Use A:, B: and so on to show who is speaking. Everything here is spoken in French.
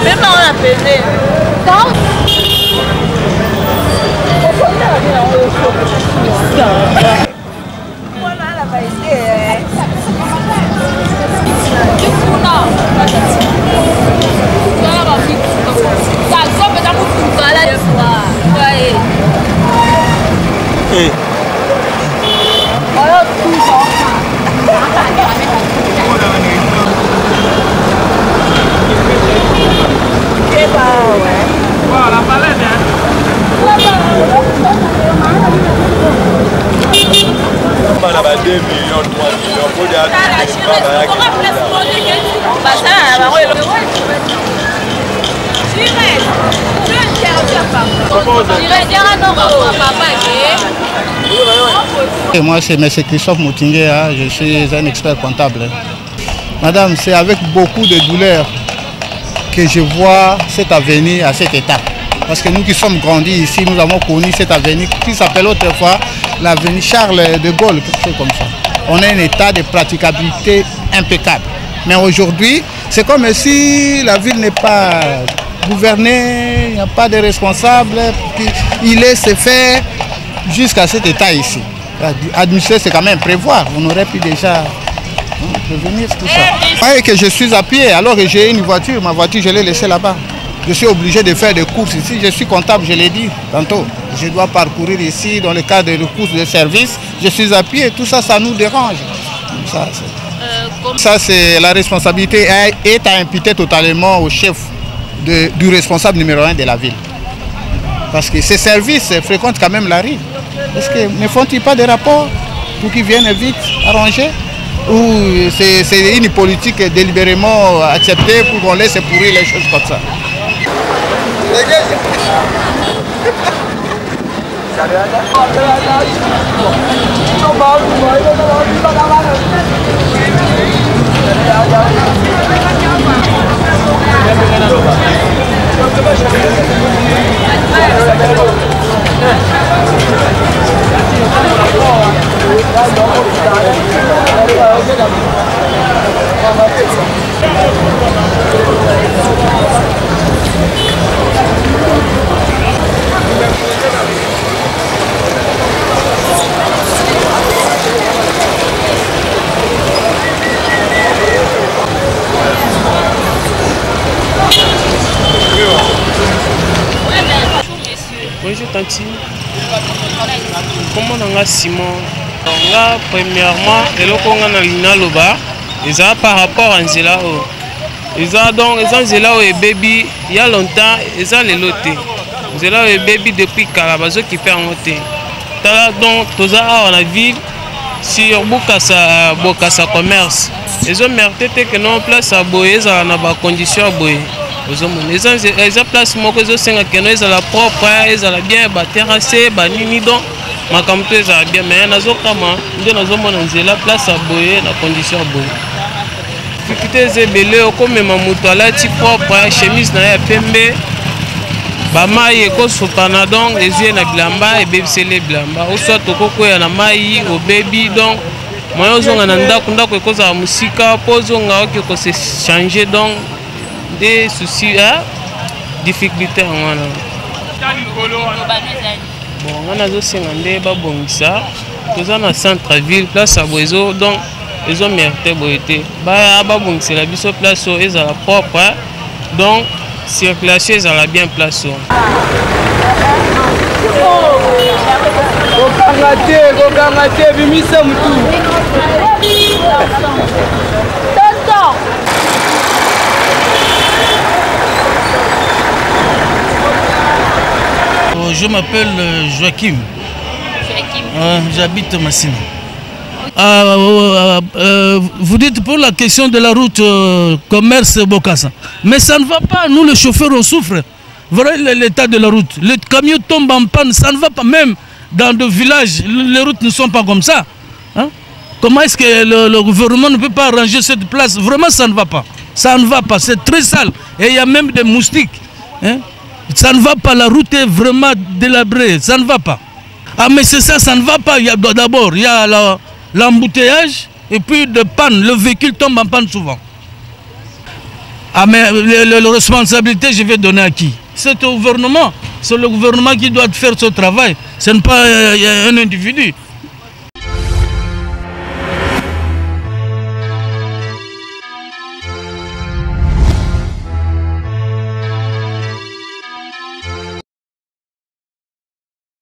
A: Même on a pesé.
B: Et moi, c'est M. Christophe Moutingue, je suis un expert comptable. Madame, c'est avec beaucoup de douleur que je vois cet avenir à cet état. Parce que nous qui sommes grandis ici, nous avons connu cet avenir qui s'appelle autrefois l'avenir Charles de Gaulle, quelque chose comme ça. On a un état de praticabilité impeccable. Mais aujourd'hui, c'est comme si la ville n'est pas gouvernée, il n'y a pas de responsable, il laisse faire jusqu'à cet état ici. Administrer, c'est quand même prévoir. On aurait pu déjà prévenir tout ça. Et que je suis à pied, alors que j'ai une voiture, ma voiture, je l'ai laissée là-bas. Je suis obligé de faire des courses ici. Je suis comptable, je l'ai dit tantôt. Je dois parcourir ici dans le cadre de courses de service. Je suis à pied, tout ça, ça nous dérange. Ça, c'est la responsabilité est à imputer totalement au chef du responsable numéro 1 de la ville. Parce que ces services fréquentent quand même la rue. Est-ce que ne font-ils pas des rapports pour qu'ils viennent vite arranger? Ou c'est une politique délibérément acceptée pour qu'on laisse pourrir les choses comme ça?
C: Bonjour Tanti. Comment on a Simon? Là, premièrement, eloko na lina loba, ils par rapport à Nzela. Ils ont donc Nzela et baby il y a longtemps, ils ont les lotés. Nzela et baby depuis Calabazo qui fait en loté. Donc tous à la ville sur Bokassa commerce. Ils ont mérité que non place à Boye, ça n'a pas condition à Boye. Ils ont place moi que ils ont la propre, ils ont bien terrassé, nini donc ma campé ça bien mais nazo kama ndio nazo mona nzela place à Boye na condition à Boye. Fikite zebele comme mamuto alati propre chemise na ya pembe. Ba mai ko sokana donc les yeux na bilamba et bebisele bilamba. O soit tokoko ya na mai o baby donc moi ozonga na ndako ekoza musika pozonga ok ko se changer donc des soucis difficultés en bon on a aussi ngandé ba bongisa tous en centre ville place à Boezo donc ils ont mérité boité ba bongisa la biso place ils à la propre donc circulation ils à la bien place
D: Gogangate bimisa mtu
E: Je m'appelle Joachim. J'habite Massina. Vous dites pour la question de la route commerce Bokassa. Mais ça ne va pas. Nous, les chauffeurs, on souffre. Voilà l'état de la route. Le camion tombe en panne. Ça ne va pas. Même dans des villages, les routes ne sont pas comme ça. Hein? Comment est-ce que le gouvernement ne peut pas arranger cette place? Vraiment, ça ne va pas. Ça ne va pas. C'est très sale. Et il y a même des moustiques. Hein? Ça ne va pas, la route est vraiment délabrée, ça ne va pas. Ah mais c'est ça, ça ne va pas. D'abord, il y a l'embouteillage et puis de panne, le véhicule tombe en panne souvent. Ah, mais la responsabilité, je vais donner à qui? C'est au gouvernement. C'est le gouvernement qui doit faire ce travail. Ce n'est pas un individu.